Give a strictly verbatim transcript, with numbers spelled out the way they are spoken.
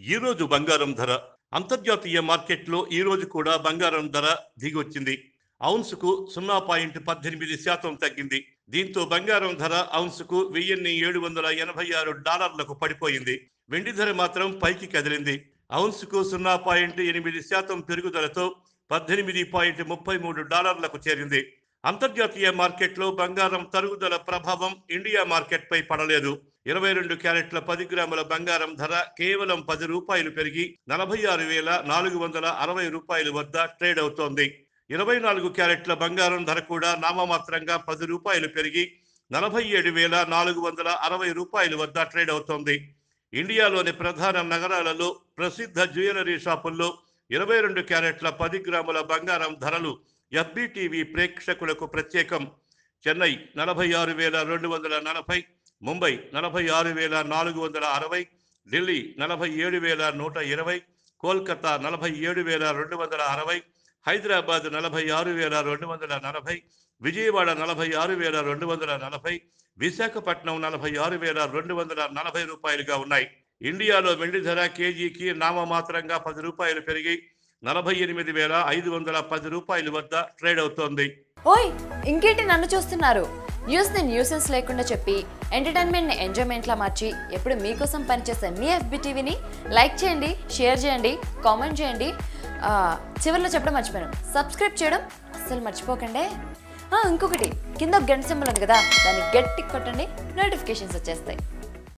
ఈ రోజు బంగారం ధర అంతర్జాతీయ మార్కెట్లో ఈ రోజు కూడా బంగారం ధర దిగొచ్చింది. ఔన్సుకు సున్నా పాయింట్ పద్దెనిమిది శాతం తగ్గింది. దీంతో బంగారం ధర ఔన్సుకు వెయ్యిన్ని ఏడు వందల ఎనభై ఆరు డాలర్లకు పడిపోయింది. వెండి ధర మాత్రం పైకి కదిలింది. ఔన్సుకు సున్నా పాయింట్ ఎనిమిది శాతం పెరుగుదలతో పద్దెనిమిది పాయింట్ ముప్పై మూడు డాలర్లకు చేరింది. అంతర్జాతీయ మార్కెట్లో బంగారం తరుగుదల ప్రభావం ఇండియా మార్కెట్పై పడలేదు. ఇరవై రెండు క్యారెట్ల పది గ్రాముల బంగారం ధర కేవలం పది రూపాయలు పెరిగి నలభై ఆరు వేల నాలుగు వందల అరవై రూపాయల వద్ద ట్రేడ్ అవుతోంది. ఇరవై నాలుగు క్యారెట్ల బంగారం ధర కూడా నామమాత్రంగా పది రూపాయలు పెరిగి నలభై ఏడు వేల నాలుగు వందల అరవై రూపాయల వద్ద ట్రేడ్ అవుతోంది. ఇండియాలోని ప్రధాన నగరాలలో ప్రసిద్ధ జ్యువెలరీ షాపుల్లో ఇరవై రెండు క్యారెట్ల పది గ్రాముల బంగారం ధరలు ఎఫ్బిటీవీ ప్రేక్షకులకు ప్రత్యేకం. చెన్నై నలభై ఆరు వేల రెండు వందల నలభై, ముంబై నలభై ఆరు వేల నాలుగు వందల అరవై, ఢిల్లీ నలభై ఏడు వేల నూట ఇరవై, కోల్కతా నలభై ఏడు వేల రెండు వందల అరవై, హైదరాబాద్ నలభై ఆరు వేల రెండు వందల నలభై, విజయవాడ నలభై ఆరు వేల రెండు వందల నలభై, విశాఖపట్నం నలభై ఆరు వేల రెండు వందల నలభై రూపాయలుగా ఉన్నాయి. ఇండియాలో వెండి ధర కేజీకి నామమాత్రంగా పది రూపాయలు పెరిగి నలభై ఎనిమిది వేల ఐదు వందల పది రూపాయల వద్ద ట్రేడ్ అవుతోంది. ఓయ్ ఇంకేంటి నన్ను చూస్తున్నారు? న్యూస్ ని న్యూసెన్స్ లేకుండా చెప్పి ఎంటర్టైన్మెంట్ ని ఎంజాయ్మెంట్ లా మార్చి ఎప్పుడు మీకోసం పనిచేసే మీ ఎఫ్బి టీవీని లైక్ చేయండి, షేర్ చేయండి, కామెంట్ చేయండి. చివరిలో చెప్పడం మర్చిపోయాను, సబ్స్క్రైబ్ చేయడం అస్సలు మర్చిపోకండి. ఇంకొకటి కింద గంట సింబల్ ఉంది కదా, దాన్ని గట్టి కొట్టండి, నోటిఫికేషన్స్ వచ్చేస్తాయి.